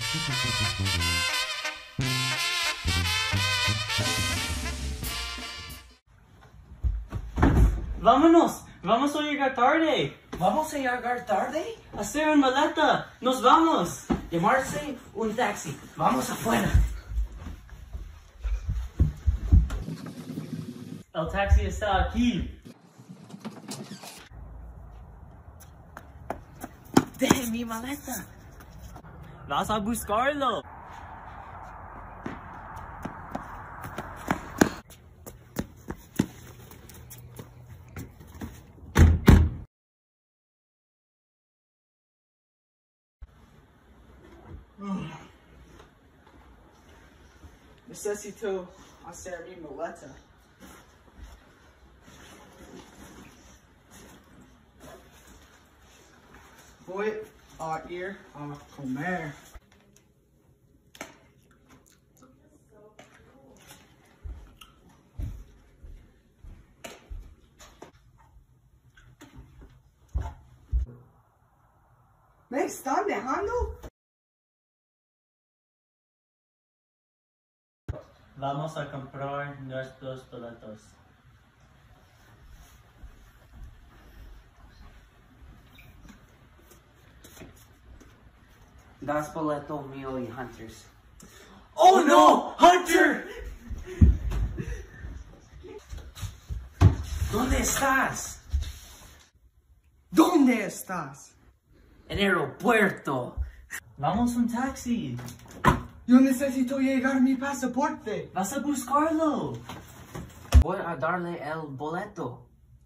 Vámonos, vamos a llegar tarde. ¿Vamos a llegar tarde? Hacer una maleta, nos vamos. Llamarse un taxi. Vamos afuera. El taxi está aquí. Deje mi maleta. Vas a buscarlo. Necesito hacer mi maleta. Voy a ir a comer. ¿Me están dejando? Vamos a comprar nuestros boletos. Das boleto mío y Hunter's. Oh no, Hunter! ¿Dónde estás? ¿Dónde estás? En el aeropuerto. Vamos un taxi. Yo necesito llegar mi pasaporte. Vas a buscarlo. Voy a darle el boleto.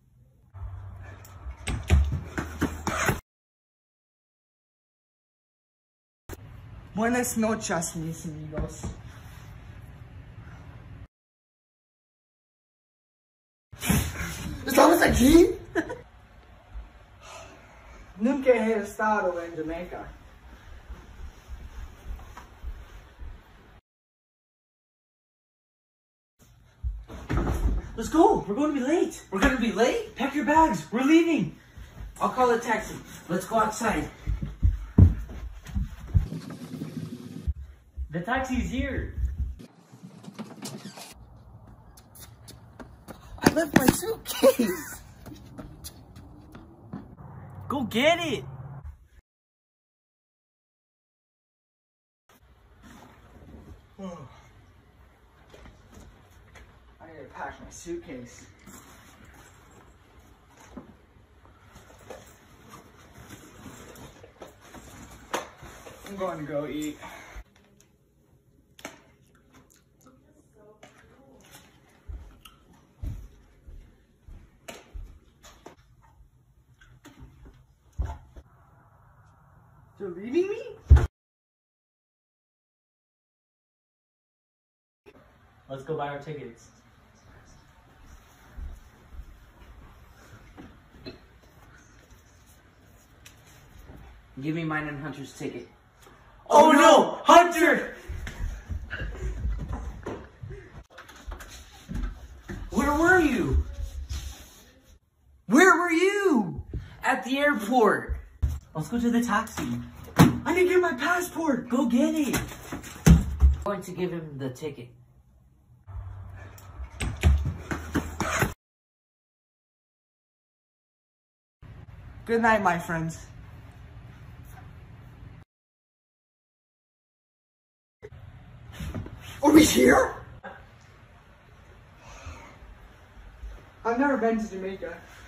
Buenas noches, mis amigos. ¿Estamos aquí? Nunca he estado en Jamaica. Let's go, we're going to be late. We're gonna be late? Pack your bags, we're leaving. I'll call a taxi. Let's go outside. The taxi's here. I left my suitcase. Go get it. I need to pack my suitcase. I'm going to go eat. You're leaving me? Let's go buy our tickets. Give me mine and Hunter's ticket. Oh no, Hunter! Where were you? Where were you? At the airport. Let's go to the taxi. I need to get my passport. Go get it. I'm going to give him the ticket. Good night, my friends. Are we here? I've never been to Jamaica.